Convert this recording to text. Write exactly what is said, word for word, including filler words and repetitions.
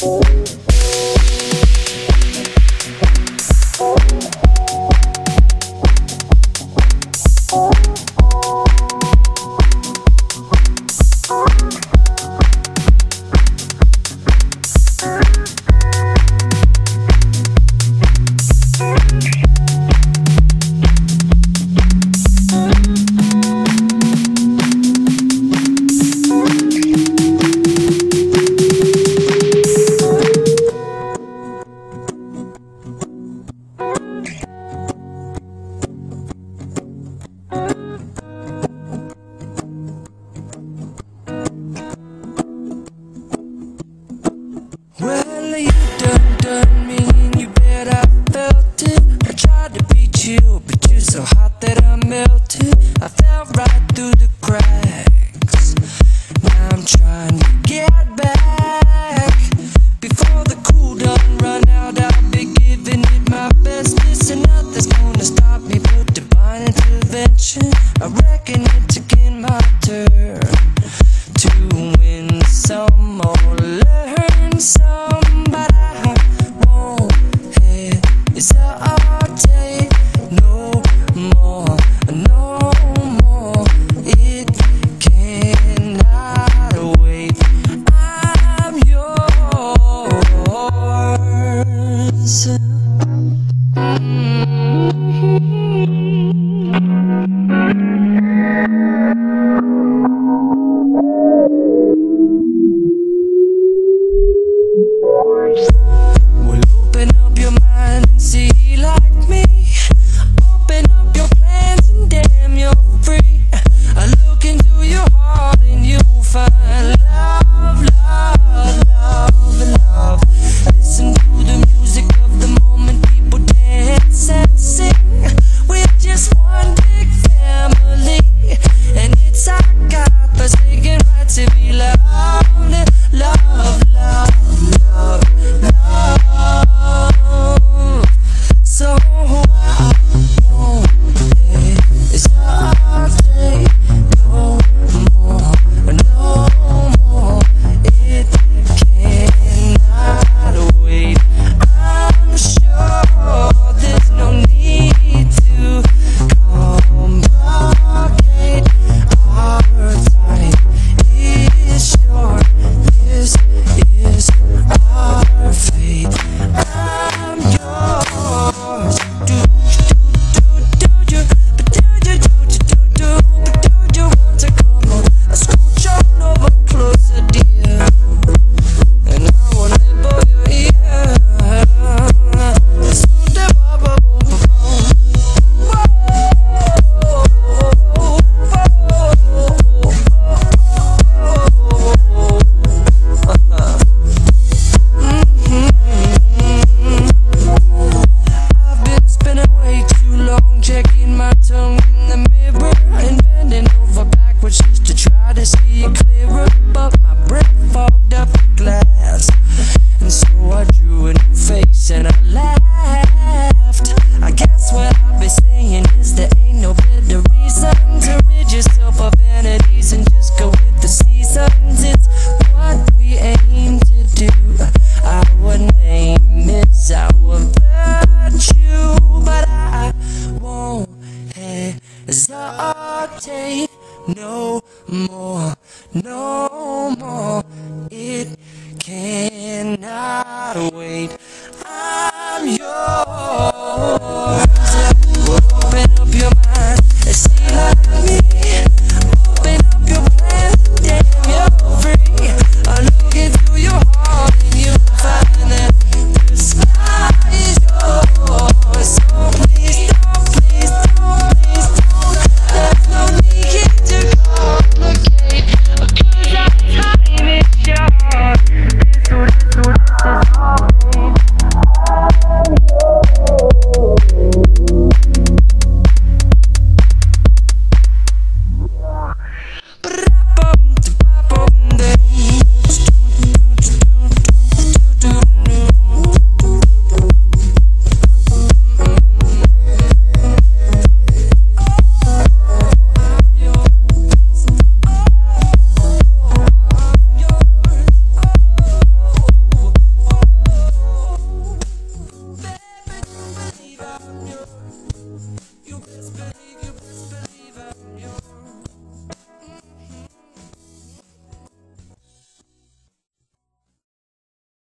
Well, you done done me, and you bet I felt it. I tried to beat you, but you're so hot that I melted. I fell right through the cracks. Now I'm trying to get back. Before the cool done run out, I'll be giving it my best. Listen, nothing's gonna stop me but divine intervention. I reckon it's again my turn to win some or learn some, but I won't hesitate no more, no more. It cannot wait. I'm yours. Well, open up your mind and see like me. Open up your plans and damn, you're free. I look into your heart and you'll find love, love, love, love. Listen to the music of the moment, people dance and sing. We're just one big family, and it's our God-forsaken right to be loved, love, love, love. So I won't hesitate no more, no more. It cannot wait. I'm sure there's no need to complicate. Our time is short. This is our fate. I'm yours. Do do do do but do do do do do but do you want to come on? I scooch on over closer, dear, and I wanna nibble your ear. Smooth the bubble, whoa, I've been spending way too long checking my tongue in the mirror and bending over backwards just to try to see it clearer. But my breath fogged up the glass, and so I drew a new face and I laughed. I guess what I've been saying is there ain't no better reason to rid yourself of vanities and just go with the seasons. It's what we aim to do. Our name is our virtue, but I won't hesitate no more, no more. It cannot wait.